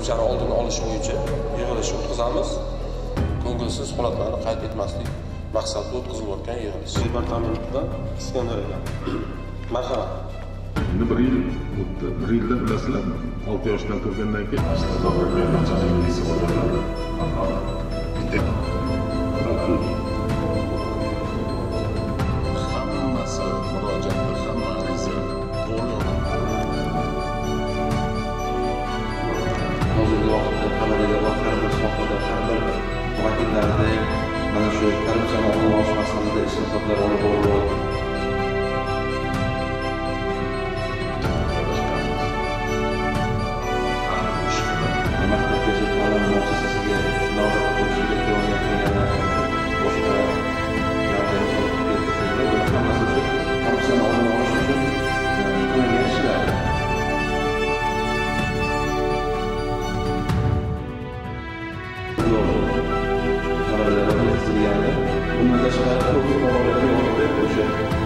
qo'shimchani oldini olish bo'yicha yig'ilish o'tkazamiz. Ko'ngilsiz holatlarni qayd etmaslik maqsadida o'tkazilayotgan yig'ilish. Departamentidan Iskandar aka. Marhamat. Endi 1 yil o'tdi. 1 yilda bilasizlarmi? 6 yoshdan turgandan keyin hammasi murojaatlar, hamma ariza to'g'ri. Hozirgi vaqtda qamadiylar va har bir sohada har bir vakillaridek mana shu korrupsiyani oldini olish masalasida islohotlar olib borilyapti. Maktabgacha ta'lim muassasasiga navbat qo'yishga tayyorlik qilganlar boshqa yordam yetkazildi. Bu hammasi shu korrupsiyani oldini olish uchun qilingan ishlar. Bundan tashqari ko'p fuqarolarga o'sha